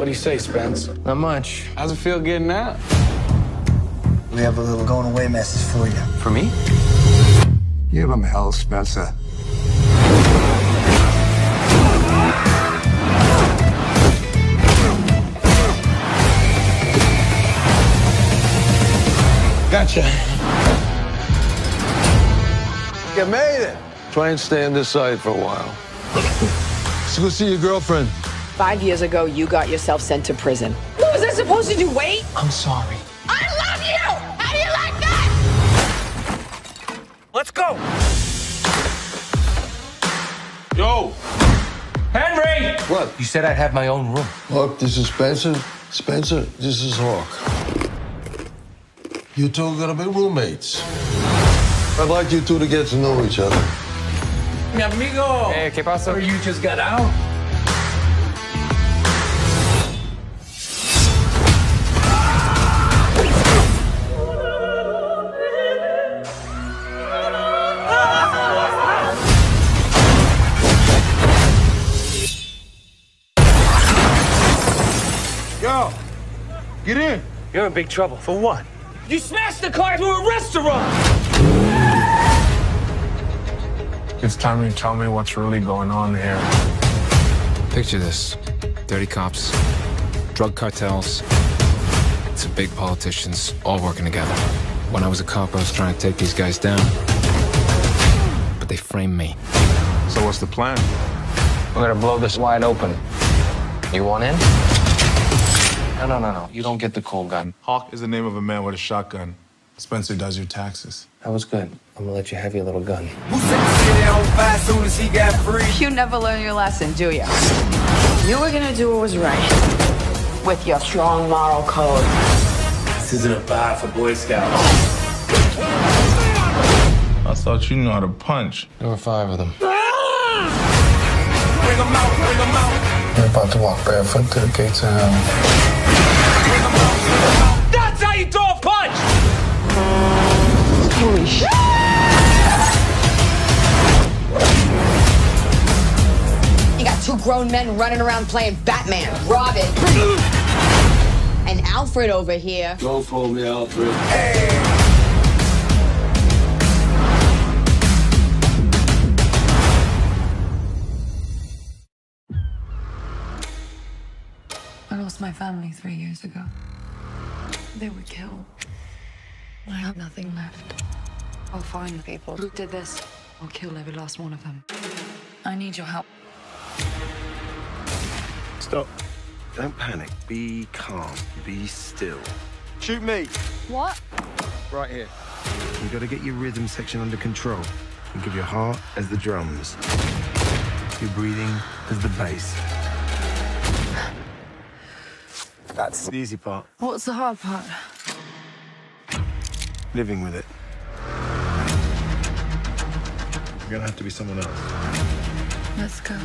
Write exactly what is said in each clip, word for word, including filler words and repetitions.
What do you say, Spence? Not much. How's it feel getting out? We have a little going away message for you. For me? Give him hell, Spencer. Gotcha. You made it. Try and stay on this side for a while. Let's go see your girlfriend. Five years ago, you got yourself sent to prison. What was I supposed to do? Wait? I'm sorry. I love you! How do you like that? Let's go! Yo! Henry! What? You said I'd have my own room. Look, this is Spencer. Spencer, this is Hawk. You two are gonna be roommates. I'd like you two to get to know each other. Mi amigo! Hey, ¿qué pasa? You just got out? Yo, get in. You're in big trouble. For what? You smashed the car into a restaurant! It's time you tell me what's really going on here. Picture this. Dirty cops, drug cartels, some big politicians all working together. When I was a cop, I was trying to take these guys down. But they framed me. So what's the plan? We're gonna blow this wide open. You want in? No, no, no, no. You don't get the cold gun. Hawk is the name of a man with a shotgun. Spencer does your taxes. That was good. I'm gonna let you have your little gun. You never learn your lesson, do you? You were gonna do what was right. With your strong moral code. This isn't a bar for Boy Scouts. I thought you knew how to punch. There were five of them. You're about to walk barefoot to the gates of hell. That's how you throw a punch! Holy shit. You got two grown men running around playing Batman, Robin, and Alfred over here. Go for me, Alfred. I lost my family three years ago. They were killed. I have nothing left. I'll find the people who did this. I'll kill every last one of them. I need your help. Stop. Don't panic. Be calm. Be still. Shoot me. What? Right here. You gotta get your rhythm section under control. Think of your heart as the drums. Your breathing as the bass. That's the easy part. What's the hard part? Living with it. You're gonna have to be someone else. Let's go.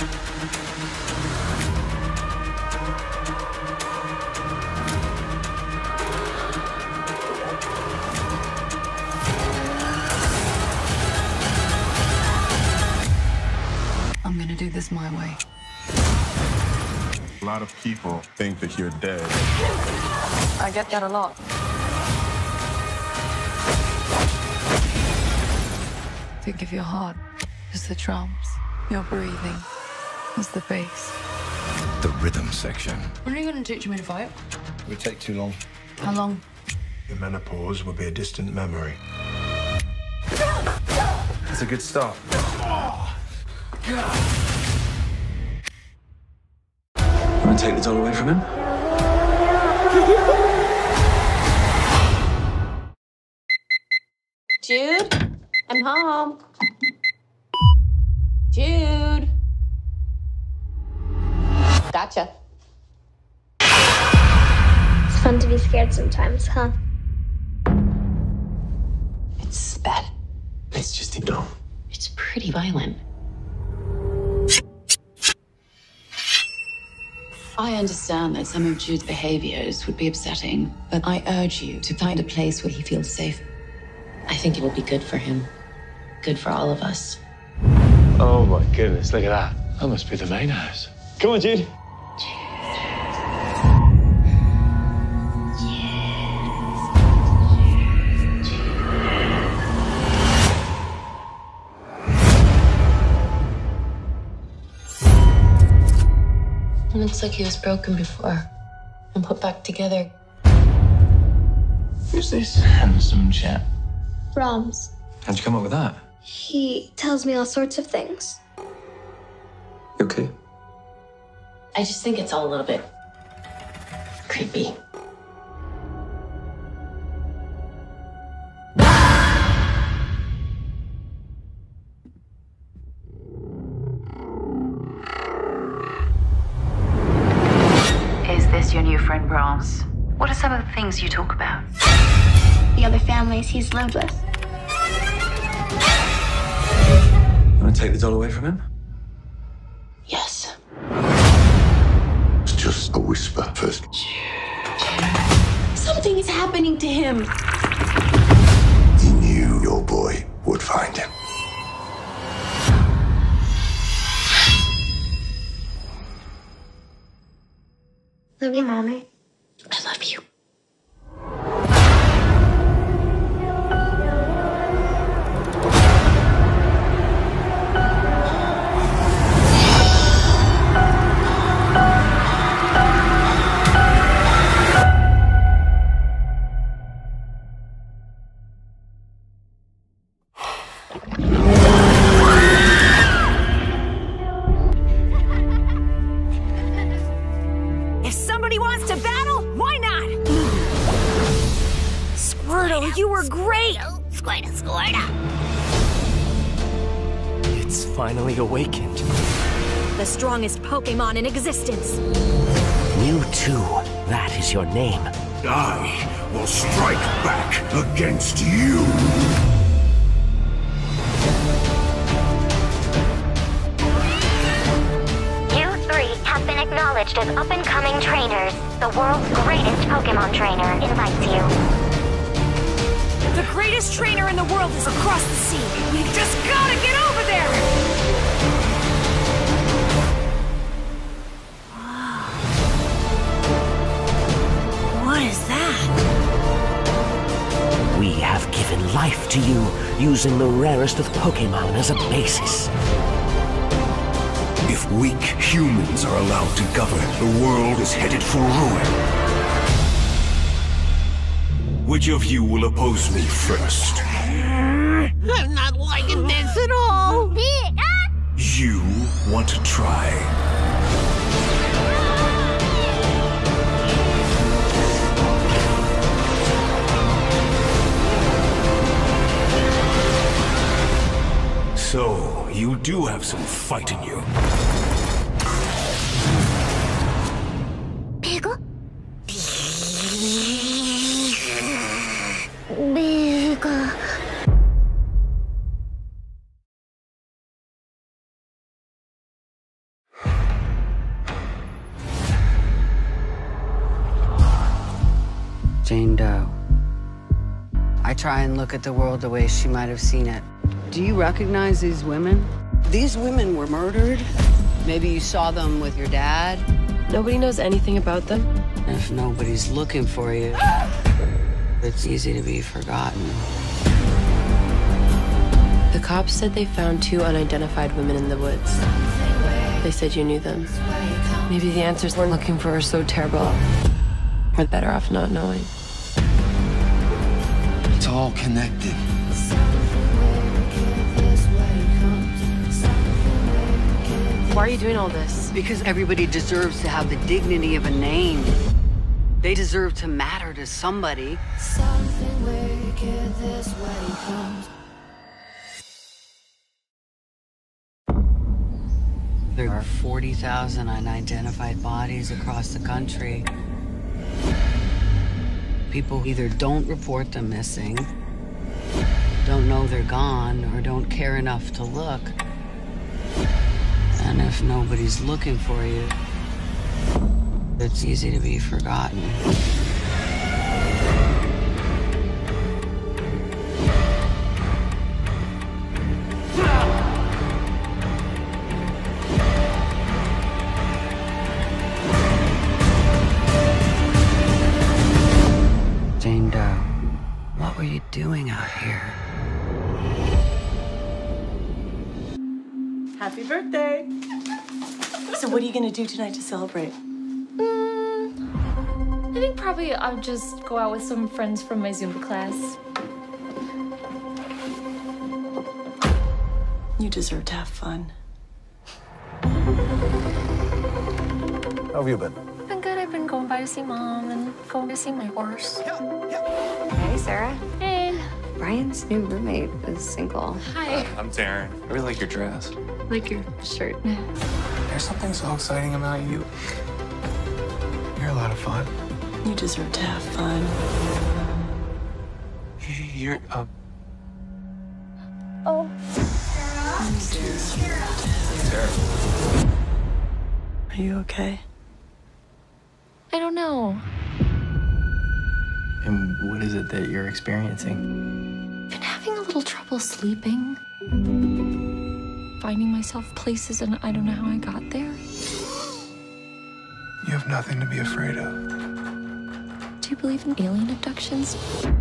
I'm gonna do this my way. A lot of people think that you're dead. I get that a lot. Think of your heart as the drums, your breathing as the bass. The rhythm section. When are you going to teach me to fight? It would take too long. How long? Your menopause will be a distant memory. That's a good start. Want to take the doll away from him? Jude, I'm home. Jude. Gotcha. It's fun to be scared sometimes, huh? It's bad. It's just a doll. It's pretty violent. I understand that some of Jude's behaviors would be upsetting, but I urge you to find a place where he feels safe. I think it will be good for him. Good for all of us. Oh my goodness, look at that. That must be the main house. Come on, Jude. It looks like he was broken before and put back together. Who's this handsome chap? Brahms. How'd you come up with that? He tells me all sorts of things. You okay? I just think it's all a little bit creepy. Is this your new friend, Brahms? What are some of the things you talk about? The other families he's lived with. You want to take the doll away from him? Yes. It's just a whisper first. Something is happening to him. He knew your boy would find him. Love you, Mommy. I love you. If somebody wants to battle, why not? Squirtle, you were great! Squirtle, Squirtle. It's finally awakened. The strongest Pokemon in existence. Mewtwo, that is your name. I will strike back against you. You three have been acknowledged as up-and-coming trainers. The world's greatest Pokemon trainer invites you. The greatest trainer in the world is across the sea. We've just gotta get over there! What is that? We have given life to you, using the rarest of Pokemon as a basis. If weak humans are allowed to govern, the world is headed for ruin. Which of you will oppose me first? I'm not liking this at all! You want to try? So, you do have some fight in you. Pickle? Pickle. Jane Doe. I try and look at the world the way she might have seen it. Do you recognize these women? These women were murdered. Maybe you saw them with your dad. Nobody knows anything about them. If nobody's looking for you, it's easy to be forgotten. The cops said they found two unidentified women in the woods. They said you knew them. Maybe the answers we're looking for are so terrible. We're better off not knowing. It's all connected. Why are you doing all this? Because everybody deserves to have the dignity of a name. They deserve to matter to somebody. There are forty thousand unidentified bodies across the country. People either don't report them missing, don't know they're gone, or don't care enough to look. And if nobody's looking for you, it's easy to be forgotten. Jane Doe, what were you doing out here? Happy birthday. So what are you gonna do tonight to celebrate? Mm, I think probably I'll just go out with some friends from my Zumba class. You deserve to have fun. How have you been? Been good. I've been going by to see Mom and going to see my horse. Hey, Sarah. Hey. Brian's new roommate is single. Hi. I'm Darren. I really like your dress. Like your shirt. There's something so exciting about you. You're a lot of fun. You deserve to have fun. You're, uh... Oh. Sarah. Are you okay? I don't know. And what is it that you're experiencing? Been having a little trouble sleeping. Finding myself places and I don't know how I got there. You have nothing to be afraid of. Do you believe in alien abductions?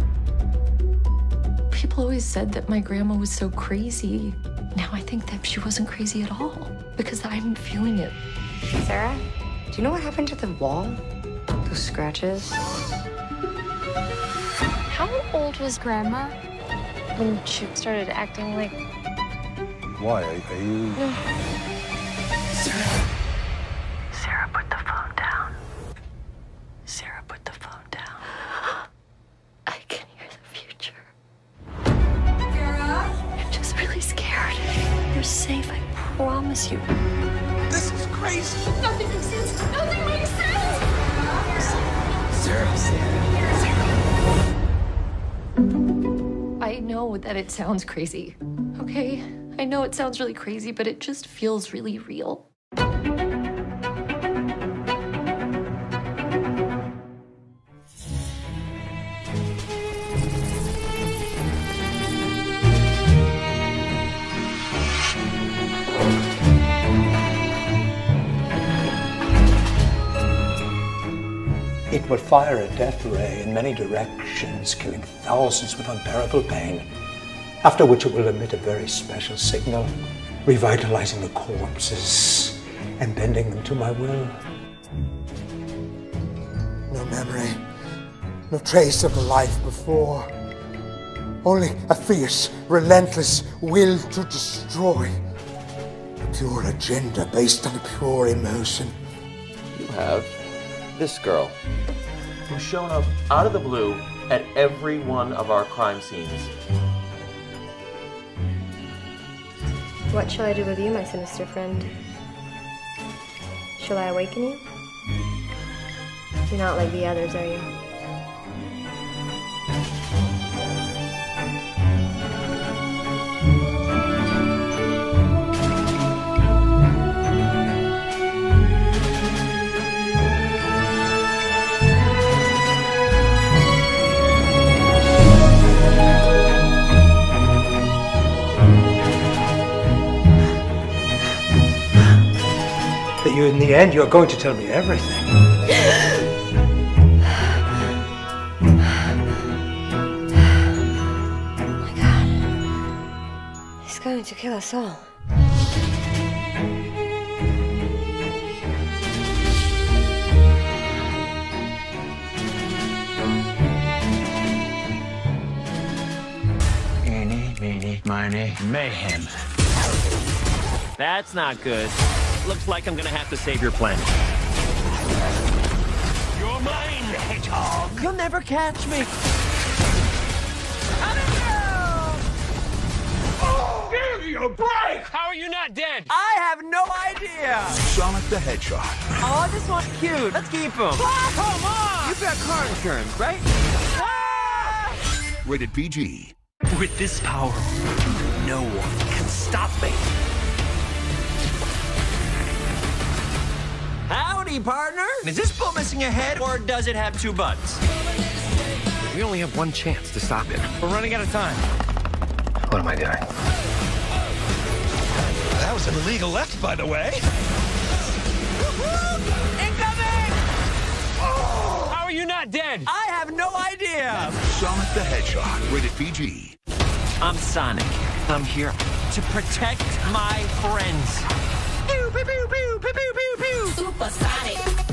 People always said that my grandma was so crazy. Now I think that she wasn't crazy at all because I'm feeling it. Sarah, do you know what happened to the wall? Those scratches? How old was Grandma when she started acting like... Why? Are, are you... No. Sarah. Sarah, put the phone down. Sarah, put the phone down. I can hear the future. I'm just really scared. You're safe, I promise you. This is crazy. Nothing makes sense. Nothing makes sense. Sarah. Sarah. I know that it sounds crazy, okay? I know it sounds really crazy, but it just feels really real. It will fire a death ray in many directions, killing thousands with unbearable pain, after which it will emit a very special signal, revitalizing the corpses and bending them to my will. No memory, no trace of the life before. Only a fierce, relentless will to destroy. A pure agenda based on a pure emotion. You have this girl who's shown up out of the blue at every one of our crime scenes. What shall I do with you, my sinister friend? Shall I awaken you? You're not like the others, are you? That you, in the end, you're going to tell me everything. He's going to kill us all. Eeny, meeny, miny, mayhem. That's not good. Looks like I'm gonna have to save your planet. You're mine, hedgehog. You'll never catch me. Give me a break! How are you not dead? I have no idea. Sonic the Hedgehog. Oh, this one's cute. Let's keep him. Ah, come on! You've got car insurance, right? Ah! Rated P G. With this power, no one can stop me. Howdy, partner. Is this boat missing a head, or does it have two butts? We only have one chance to stop it. We're running out of time. What am I doing? That was an illegal left, by the way. Incoming! Oh! How are you not dead? I have no idea. Sonic the Hedgehog. Rated P G. I'm Sonic. I'm here to protect my friends. Pew, pew, pew, pew, pew, pew, pew, pew.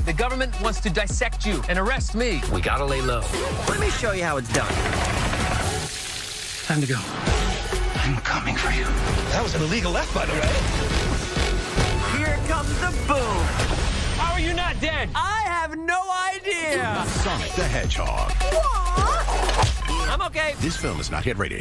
The government wants to dissect you and arrest me. We gotta lay low. Let me show you how it's done. Time to go. I'm coming for you. That was an illegal left, by the way. Here comes the boom. How are you not dead? I have no idea. Sonic the Hedgehog. I'm okay. This film is not yet rated.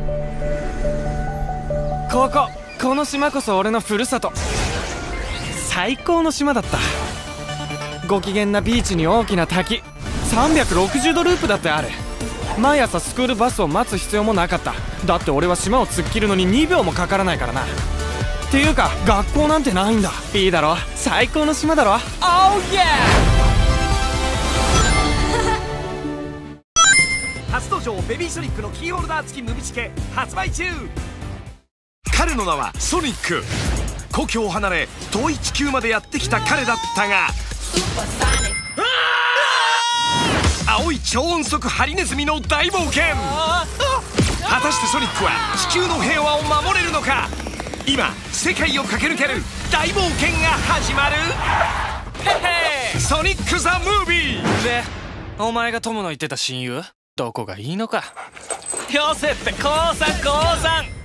こここの島こそ俺のふるさと。最高の島だった。ご機嫌なビーチに大きな滝、さんびゃくろくじゅうどループだってある。毎朝スクールバスを待つ必要もなかった。だって俺は島を突っ切るのににびょうもかからないからな。っていうか学校なんてないんだ。いいだろ、最高の島だろ。 Oh yeah! 初登場ベビーソニックのキーホルダー付きムビチケ発売中。彼の名はソニック。故郷を離れ遠い地球までやってきた彼だったが、青い超音速ハリネズミの大冒険。果たしてソニックは地球の平和を守れるのか。今世界を駆け抜ける大冒険が始まる。へへ、ソニック・ザ・ムービーで、お前がトムの言ってた親友どこがいいのか。 よせって降参降参。